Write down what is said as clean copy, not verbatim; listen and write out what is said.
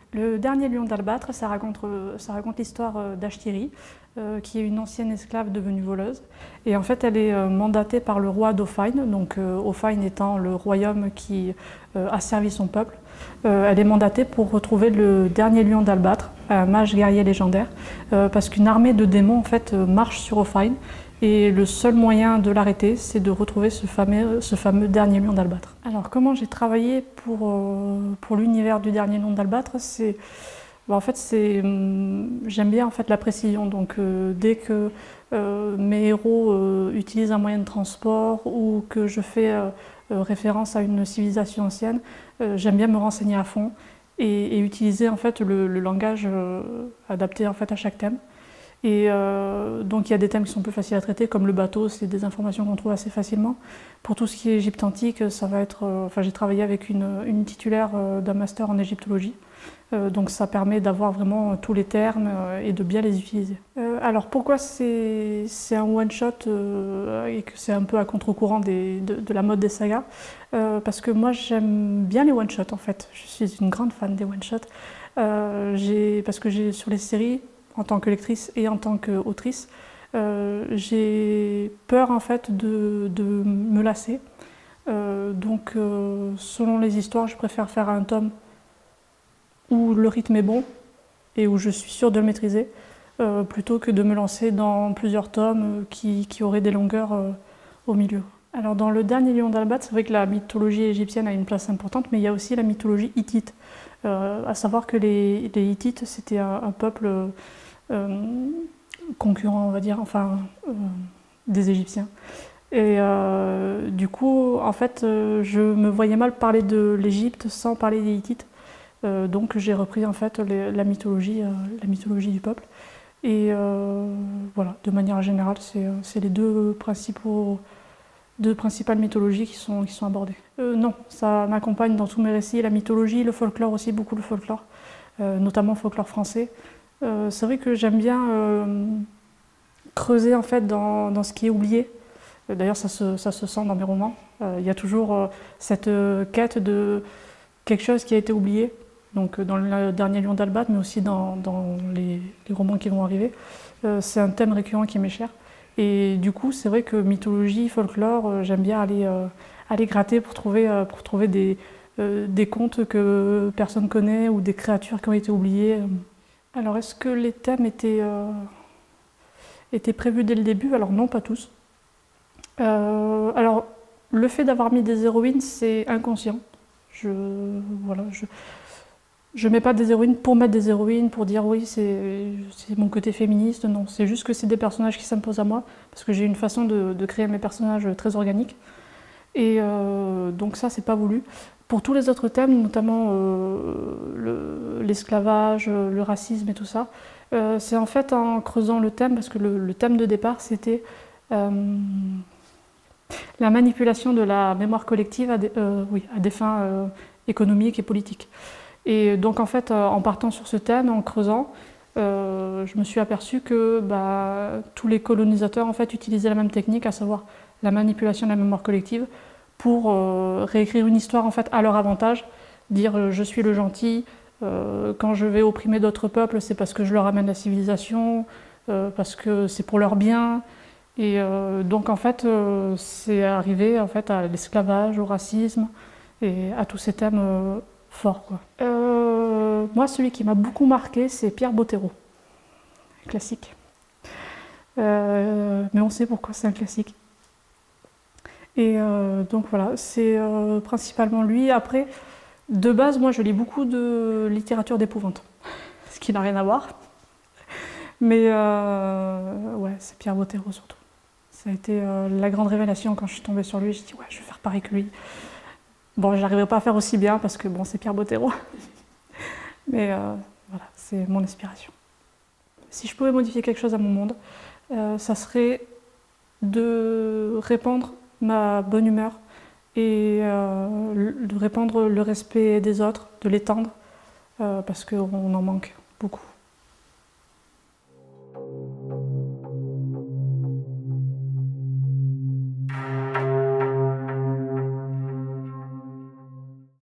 Le dernier lion d'Albâtre, ça raconte l'histoire d'Ashtiri, qui est une ancienne esclave devenue voleuse. Et en fait, elle est mandatée par le roi d'Ofain, donc Ofain étant le royaume qui a servi son peuple. Elle est mandatée pour retrouver le dernier lion d'Albâtre, un mage guerrier légendaire, parce qu'une armée de démons en fait, marche sur Ofain. Et le seul moyen de l'arrêter, c'est de retrouver ce fameux dernier lion d'Albâtre. Alors, comment j'ai travaillé pour l'univers du dernier lion d'Albâtre, en fait, j'aime bien en fait, la précision. Donc, dès que mes héros utilisent un moyen de transport ou que je fais référence à une civilisation ancienne, j'aime bien me renseigner à fond et utiliser en fait, le langage adapté en fait, à chaque thème. Et donc il y a des thèmes qui sont plus faciles à traiter, comme le bateau, c'est des informations qu'on trouve assez facilement. Pour tout ce qui est Égypte antique, ça va être, j'ai travaillé avec une titulaire d'un master en égyptologie, donc ça permet d'avoir vraiment tous les termes et de bien les utiliser. Alors pourquoi c'est un one-shot et que c'est un peu à contre-courant de la mode des sagas? Parce que moi j'aime bien les one-shots en fait, je suis une grande fan des one-shots, parce que sur les séries, en tant que lectrice et en tant qu'autrice, j'ai peur en fait de me lasser. Donc selon les histoires, je préfère faire un tome où le rythme est bon et où je suis sûre de le maîtriser, plutôt que de me lancer dans plusieurs tomes qui auraient des longueurs au milieu. Alors dans le dernier lion d'Albâtre, c'est vrai que la mythologie égyptienne a une place importante, mais il y a aussi la mythologie hittite. À savoir que les Hittites, c'était un peuple concurrent, on va dire, enfin, des Égyptiens. Et du coup, en fait, je me voyais mal parler de l'Égypte sans parler des Hittites. Donc j'ai repris en fait la mythologie du peuple. Et voilà, de manière générale, c'est les deux principales mythologies qui sont abordées. Non, ça m'accompagne dans tous mes récits, la mythologie, le folklore aussi, beaucoup le folklore, notamment le folklore français. C'est vrai que j'aime bien creuser en fait dans ce qui est oublié. D'ailleurs, ça se sent dans mes romans. Il y a toujours cette quête de quelque chose qui a été oublié, donc dans le dernier lion d'Albâtre, mais aussi dans les romans qui vont arriver. C'est un thème récurrent qui m'est cher. Et du coup, c'est vrai que mythologie, folklore, j'aime bien aller gratter pour trouver des contes que personne connaît ou des créatures qui ont été oubliées. Alors, est-ce que les thèmes étaient prévus dès le début? Alors non, pas tous. Alors, le fait d'avoir mis des héroïnes, c'est inconscient. Voilà, je mets pas des héroïnes pour mettre des héroïnes, pour dire oui, c'est mon côté féministe. Non, c'est juste que c'est des personnages qui s'imposent à moi, parce que j'ai une façon de créer mes personnages très organique. Et donc ça, c'est pas voulu. Pour tous les autres thèmes, notamment l'esclavage, le racisme et tout ça, c'est en fait en creusant le thème, parce que le thème de départ, c'était la manipulation de la mémoire collective à des fins économiques et politiques. Et donc en fait, en partant sur ce thème, en creusant, je me suis aperçue que tous les colonisateurs en fait, utilisaient la même technique, à savoir la manipulation de la mémoire collective, pour réécrire une histoire en fait, à leur avantage, dire je suis le gentil, quand je vais opprimer d'autres peuples, c'est parce que je leur amène la civilisation, parce que c'est pour leur bien. Et donc en fait, c'est arrivé en fait, à l'esclavage, au racisme et à tous ces thèmes forts, quoi. Moi, celui qui m'a beaucoup marqué, c'est Pierre Bottero, classique. Mais on sait pourquoi c'est un classique. Et donc voilà, c'est principalement lui. Après, de base, moi je lis beaucoup de littérature d'épouvante, ce qui n'a rien à voir. Mais ouais, c'est Pierre Bottero surtout. Ça a été la grande révélation quand je suis tombée sur lui. J'ai dit ouais, je vais faire pareil que lui. Bon, j'arriverai pas à faire aussi bien parce que bon, c'est Pierre Bottero. Mais voilà, c'est mon inspiration. Si je pouvais modifier quelque chose à mon monde, ça serait de répandre ma bonne humeur et de répandre le respect des autres, de l'étendre, parce qu'on en manque beaucoup.